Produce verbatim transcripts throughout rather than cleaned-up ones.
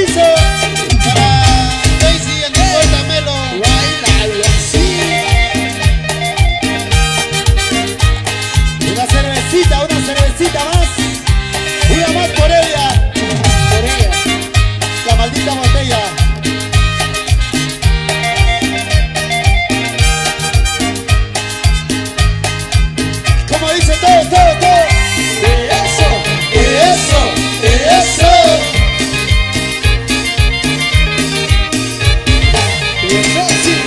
dice? Para Daisy en tu puerta, Melo. Bailalo así. Una cervecita, una cervecita más. Una más por ella. Por ella. La maldita botella. Como dice todo, todo, todo. Eso, eso, eso. Eso sí.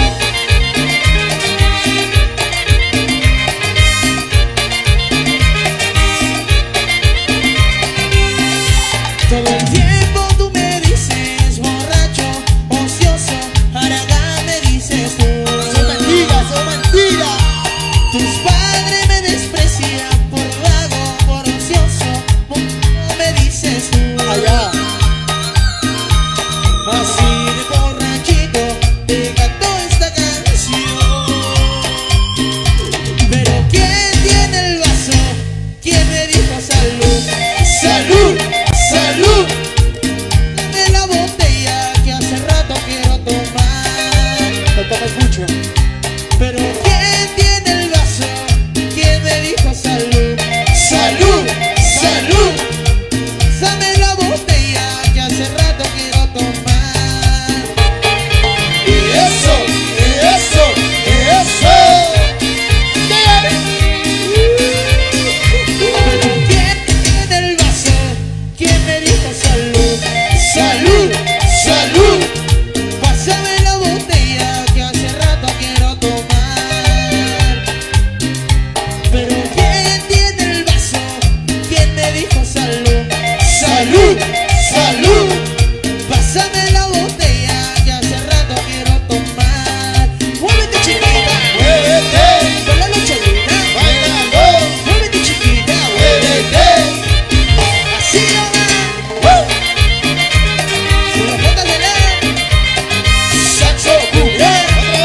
Todo el tiempo tú me dices borracho, ocioso, haragán me dices tú. Son mentiras, son mentiras. Tus padres me desprecian por vago, por ocioso, por me dices tú. Allá. Así de borrachito te canto esta canción. Pero ¿quién tiene el vaso? ¿Quién me dijo salud? Salud, salud. Dame la botella que hace rato quiero tomar. No tomes mucho. Pero ¿quién tiene el vaso? ¿Quién me dijo salud? Salud, salud. Dame la botella que hace rato quiero tomar. Y eso, y eso, y eso. Pero ¿quién tiene el vaso? ¿Quién me dijo salud? Salud, salud. Pásame la botella que hace rato quiero tomar. Pero ¿quién tiene el vaso? ¿Quién me dijo salud? Salud, salud. Pásame la botella que hace rato quiero tomar. Muévete chiquita, Muévete, con la lucharina. bailando. Muévete chiquita, Muévete. así nomás. ¡Woo! Con las botas de la Saxo, cumbia.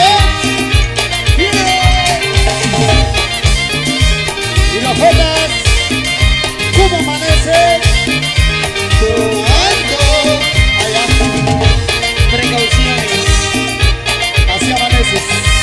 Y los jotas, ¿cómo amanece? Tomando. Allá, precauciones. así amaneces.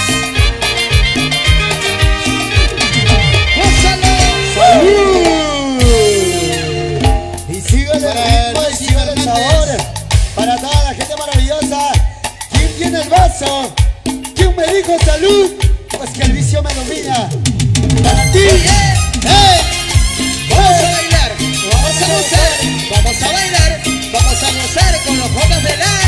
¡Gózalo! ¡Salud! Y síguele el Para ritmo y Lucy síguele el Fernández. sabor. Para toda la gente maravillosa. ¿Quién tiene el vaso? ¿Quién me dijo salud? Pues que el vicio me domina. Para ti. ¡Eh! Vamos a bailar, vamos a gozar, vamos a bailar, vamos a gozar con los botas de la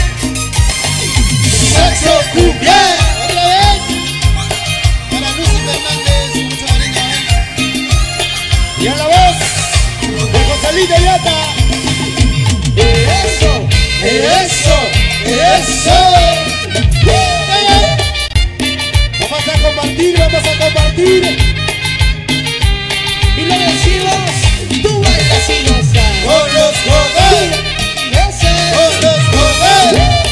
Saxo cumbia. Otra vez. Para Lucy Fernández, mucho cariño, ¿eh? Y a la voz de Joselito Yata. eso. Eso, eso. Vamos a compartir, vamos a compartir. Y lo decimos, tú bailas y gozas. Con los jotas, Gozas. con los jotas.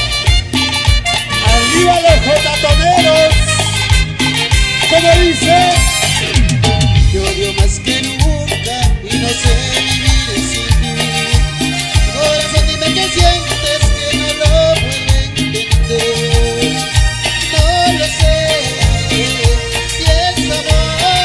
Arriba los jotatoneros. Como dice. Te odio más que nunca y no sé vivir sin ti. Corazón, dime qué sientes que no lo puedo entender. No lo sé, si es amor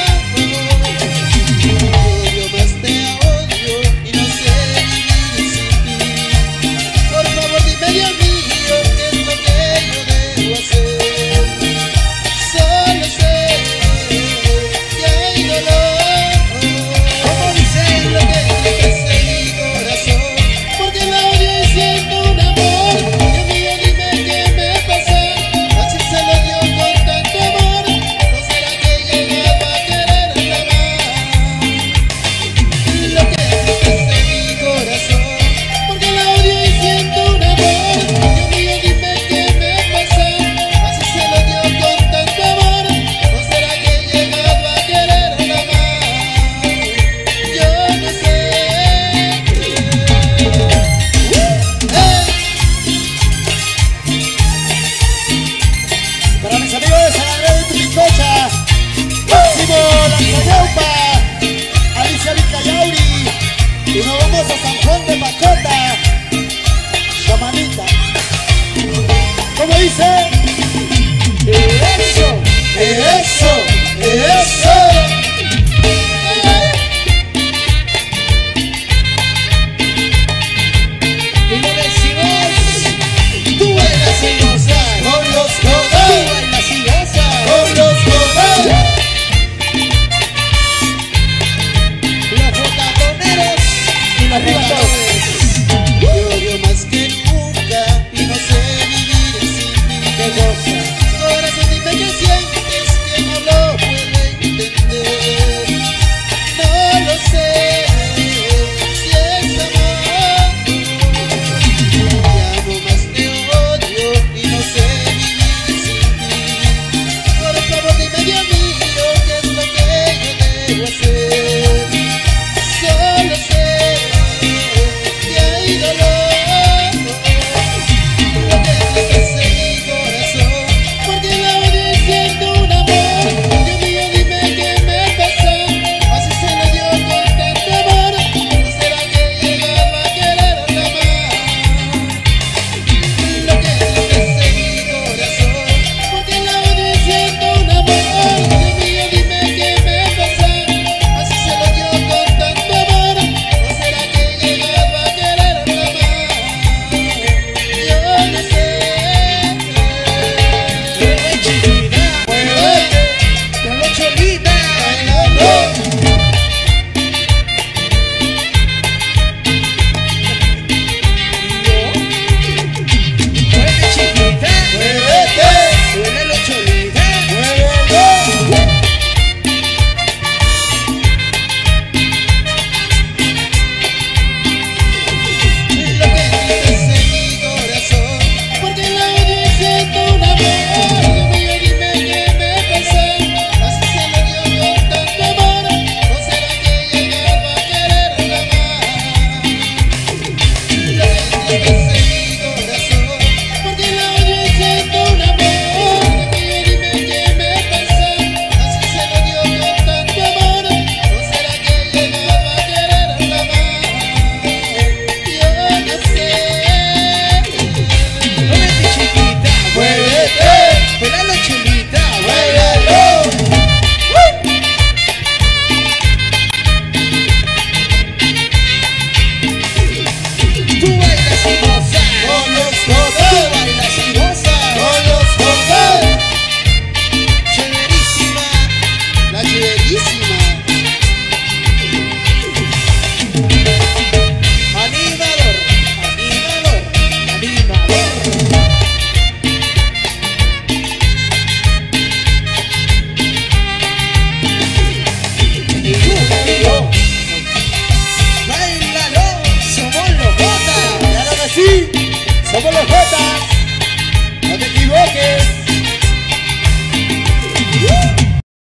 mamita. ¿Cómo dice? Eso, eso.